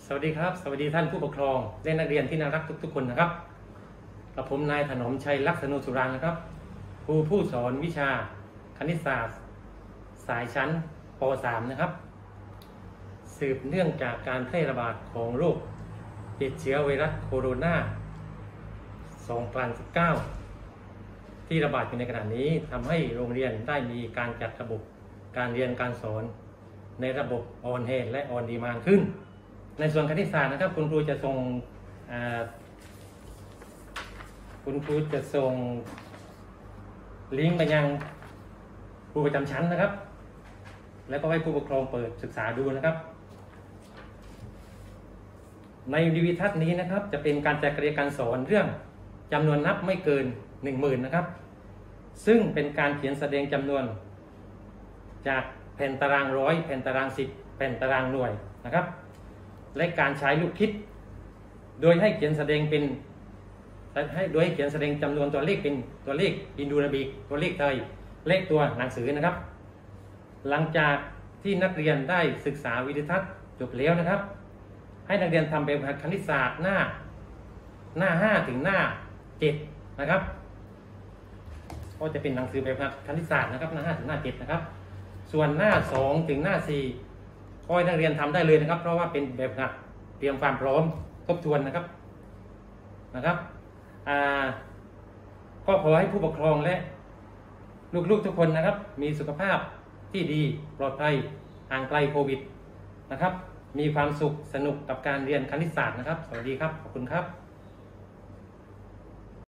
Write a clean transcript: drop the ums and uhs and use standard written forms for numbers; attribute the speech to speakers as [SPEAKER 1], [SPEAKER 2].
[SPEAKER 1] สวัสดีครับสวัสดีท่านผู้ปกครองและนักเรียนที่น่ารักทุกๆคนนะครับกับผมนายถนอมชัยลักษณูสุรางค์นะครับครูผู้สอนวิชาคณิตศาสตร์สายชั้นป .3 นะครับสืบเนื่องจากการแพร่ระบาดของโรคติดเชื้อไวรัสโคโรนา2019ที่ระบาดอยู่ในขณะนี้ทำให้โรงเรียนได้มีการจัดระบบการเรียนการสอนในระบบออนแฮนด์และออนดีมานด์ขึ้นในส่วนคณิตศาสตร์นะครับคุณครูจะส่งลิงก์ไปยังครูประจำชั้นนะครับแล้วก็ให้ผู้ปกครองเปิดศึกษาดูนะครับในวิดีทัศน์นี้นะครับจะเป็นการจัดการเรียนการสอนเรื่องจำนวนนับไม่เกิน 10,000 นะครับซึ่งเป็นการเขียนแสดงจำนวนจากแผ่นตารางร้อยแผ่นตาราง10แผ่นตารางหน่วยนะครับและการใช้ลูกคิดโดยให้เขียนแสดงจำนวนตัวเลขเป็นตัวเลขอินโดนีเซียตัวเลขไทยเลขตัวหนังสือนะครับหลังจากที่นักเรียนได้ศึกษาวิดีทัศน์จบแล้วนะครับให้นักเรียนทำแบบฝึกหัดคณิตศาสตร์หน้า5ถึงหน้า7นะครับก็จะเป็นหนังสือแบบฝึกหัดคณิตศาสตร์นะครับหน้า5ถึงหน้า7นะครับส่วนหน้า2ถึงหน้า4ก็ให้นักเรียนทำได้เลยนะครับเพราะว่าเป็นแบบฝึกหัดเตรียมความพร้อมทบทวนนะครับก็ขอให้ผู้ปกครองและลูกๆทุกคนนะครับมีสุขภาพที่ดีปลอดภัยห่างไกลโควิดนะครับมีความสุขสนุกกับการเรียนคณิตศาสตร์นะครับสวัสดีครับขอบคุณครับ